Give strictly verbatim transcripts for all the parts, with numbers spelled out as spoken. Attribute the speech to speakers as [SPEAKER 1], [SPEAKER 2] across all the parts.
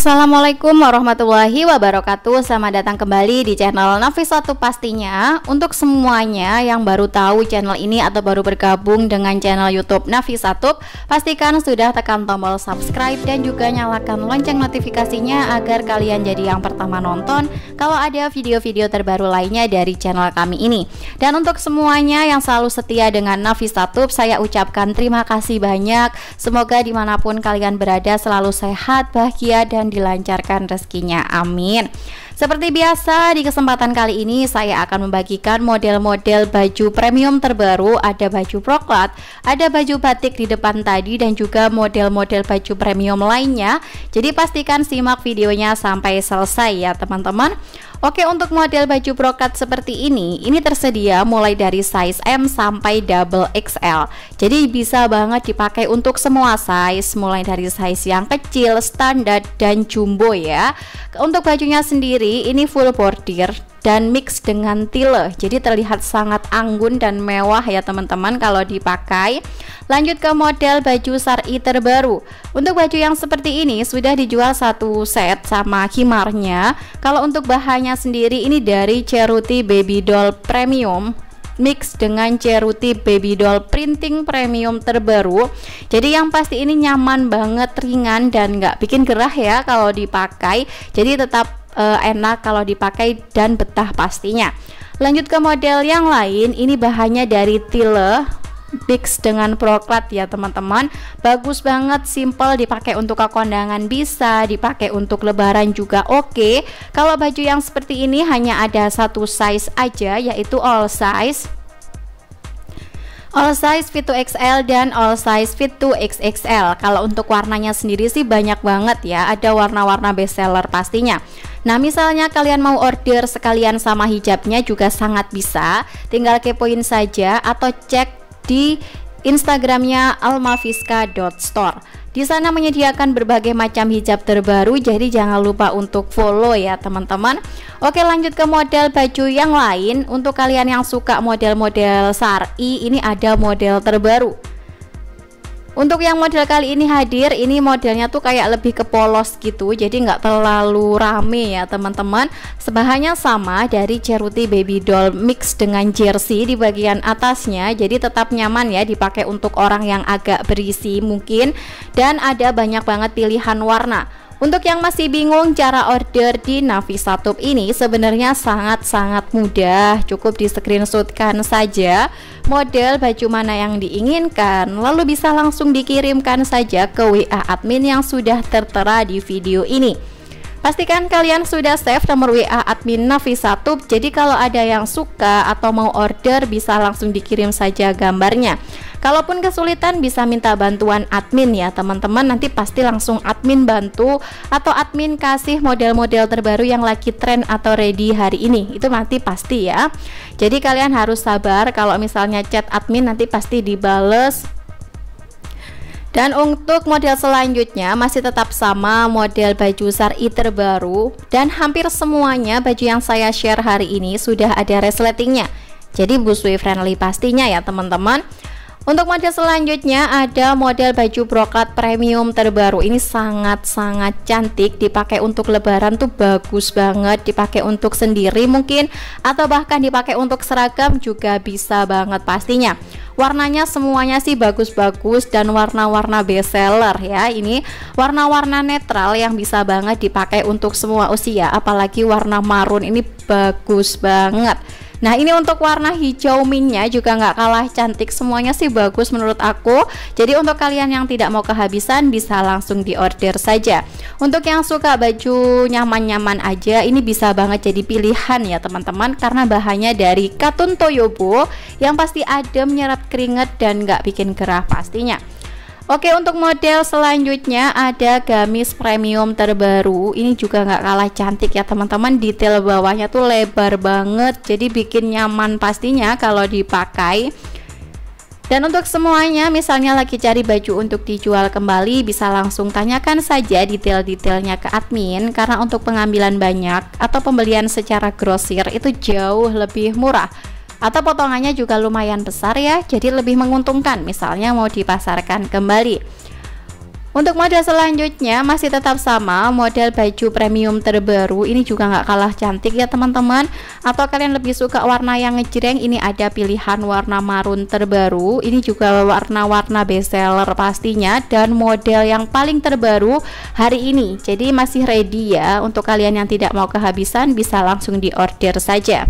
[SPEAKER 1] Assalamualaikum warahmatullahi wabarakatuh. Selamat datang kembali di channel Nafisatub pastinya. Untuk semuanya yang baru tahu channel ini atau baru bergabung dengan channel YouTube Nafisatub, pastikan sudah tekan tombol subscribe dan juga nyalakan lonceng notifikasinya agar kalian jadi yang pertama nonton kalau ada video-video terbaru lainnya dari channel kami ini. Dan untuk semuanya yang selalu setia dengan Nafisatub, saya ucapkan terima kasih banyak. Semoga dimanapun kalian berada selalu sehat, bahagia, dan dilancarkan rezekinya, amin. Seperti biasa, di kesempatan kali ini saya akan membagikan model-model baju premium terbaru. Ada baju proklat, ada baju batik di depan tadi, dan juga model-model baju premium lainnya. Jadi pastikan simak videonya sampai selesai ya teman-teman. Oke, untuk model baju brokat seperti ini, ini tersedia mulai dari size M sampai double X L. Jadi bisa banget dipakai untuk semua size, mulai dari size yang kecil, standar, dan jumbo ya. Untuk bajunya sendiri, ini full bordir dan mix dengan tile, jadi terlihat sangat anggun dan mewah ya teman-teman kalau dipakai. Lanjut ke model baju syar'i terbaru. Untuk baju yang seperti ini sudah dijual satu set sama khimarnya. Kalau untuk bahannya sendiri, ini dari Ceruti Baby Doll Premium mix dengan Ceruti Baby Doll printing premium terbaru. Jadi yang pasti ini nyaman banget, ringan, dan nggak bikin gerah ya kalau dipakai. Jadi tetap uh, enak kalau dipakai dan betah pastinya. Lanjut ke model yang lain, ini bahannya dari tile mix dengan proklat ya teman-teman. Bagus banget, simple, dipakai untuk ke kondangan bisa, dipakai untuk lebaran juga oke. Kalau baju yang seperti ini hanya ada satu size aja, yaitu all size. All size fit to X L dan all size fit to X X L. Kalau untuk warnanya sendiri sih banyak banget ya, ada warna-warna best seller pastinya. Nah, misalnya kalian mau order sekalian sama hijabnya juga sangat bisa. Tinggal kepoin saja atau cek di Instagramnya almafiska dot store. Di sana menyediakan berbagai macam hijab terbaru, jadi jangan lupa untuk follow ya teman-teman. Oke, lanjut ke model baju yang lain. Untuk kalian yang suka model-model syar'i, ini ada model terbaru. Untuk yang model kali ini hadir, ini modelnya tuh kayak lebih ke polos gitu, jadi nggak terlalu rame ya teman-teman. Sebahannya sama dari Ceruti Baby Doll mix dengan jersey di bagian atasnya, jadi tetap nyaman ya dipakai untuk orang yang agak berisi mungkin. Dan ada banyak banget pilihan warna. Untuk yang masih bingung cara order di Nafisatub ini, sebenarnya sangat-sangat mudah. Cukup di screenshotkan saja model baju mana yang diinginkan, lalu bisa langsung dikirimkan saja ke W A admin yang sudah tertera di video ini. Pastikan kalian sudah save nomor W A admin Nafisatub, jadi kalau ada yang suka atau mau order bisa langsung dikirim saja gambarnya. Kalaupun kesulitan bisa minta bantuan admin ya teman-teman, nanti pasti langsung admin bantu atau admin kasih model-model terbaru yang lagi tren atau ready hari ini. Itu nanti pasti ya. Jadi kalian harus sabar, kalau misalnya chat admin nanti pasti dibales. Dan untuk model selanjutnya masih tetap sama, model baju syar'i terbaru, dan hampir semuanya baju yang saya share hari ini sudah ada resletingnya. Jadi busui friendly pastinya ya teman-teman. Untuk model selanjutnya ada model baju brokat premium terbaru. Ini sangat-sangat cantik, dipakai untuk lebaran tuh bagus banget, dipakai untuk sendiri mungkin, atau bahkan dipakai untuk seragam juga bisa banget pastinya. Warnanya semuanya sih bagus-bagus dan warna-warna best seller ya. Ini warna-warna netral yang bisa banget dipakai untuk semua usia, apalagi warna marun ini bagus banget. Nah, ini untuk warna hijau mintnya juga nggak kalah cantik, semuanya sih bagus menurut aku. Jadi untuk kalian yang tidak mau kehabisan bisa langsung diorder saja. Untuk yang suka baju nyaman-nyaman aja, ini bisa banget jadi pilihan ya teman-teman, karena bahannya dari katun toyobo yang pasti adem, nyerap keringet, dan nggak bikin gerah pastinya. Oke, untuk model selanjutnya ada gamis premium terbaru. Ini juga nggak kalah cantik ya teman-teman. Detail bawahnya tuh lebar banget, jadi bikin nyaman pastinya kalau dipakai. Dan untuk semuanya, misalnya lagi cari baju untuk dijual kembali, bisa langsung tanyakan saja detail-detailnya ke admin, karena untuk pengambilan banyak atau pembelian secara grosir itu jauh lebih murah. atau potongannya juga lumayan besar ya, jadi lebih menguntungkan misalnya mau dipasarkan kembali. Untuk model selanjutnya masih tetap sama, model baju premium terbaru. Ini juga nggak kalah cantik ya teman-teman. Atau kalian lebih suka warna yang ngejreng, ini ada pilihan warna marun terbaru. Ini juga warna-warna bestseller pastinya, dan model yang paling terbaru hari ini. Jadi masih ready ya, untuk kalian yang tidak mau kehabisan bisa langsung diorder saja.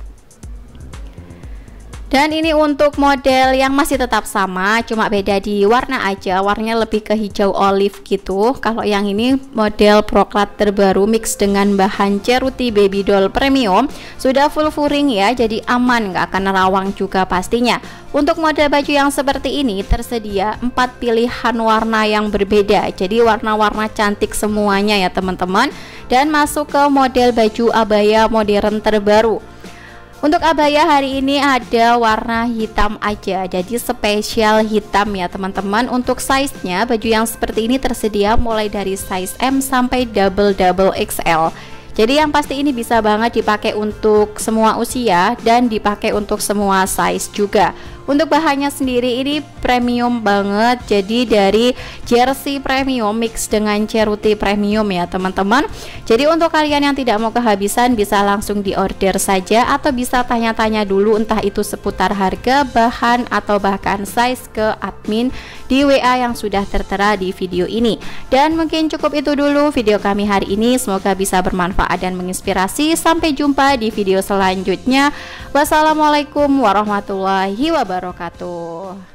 [SPEAKER 1] Dan ini untuk model yang masih tetap sama, cuma beda di warna aja, warnanya lebih ke hijau olive gitu. Kalau yang ini model proklat terbaru mix dengan bahan ceruti baby doll premium, sudah full furing ya, jadi aman, nggak akan rawang juga pastinya. Untuk model baju yang seperti ini tersedia empat pilihan warna yang berbeda, jadi warna-warna cantik semuanya ya teman-teman, dan masuk ke model baju abaya modern terbaru. Untuk abaya hari ini ada warna hitam aja, jadi spesial hitam ya teman-teman. Untuk size-nya baju yang seperti ini tersedia mulai dari size M sampai double double X L. Jadi yang pasti ini bisa banget dipakai untuk semua usia dan dipakai untuk semua size juga. Untuk bahannya sendiri ini premium banget, jadi dari jersey premium mix dengan ceruti premium ya teman-teman. Jadi untuk kalian yang tidak mau kehabisan bisa langsung diorder saja, atau bisa tanya-tanya dulu entah itu seputar harga, bahan, atau bahkan size ke admin di W A yang sudah tertera di video ini. Dan mungkin cukup itu dulu video kami hari ini, semoga bisa bermanfaat dan menginspirasi. Sampai jumpa di video selanjutnya. Wassalamualaikum warahmatullahi wabarakatuh.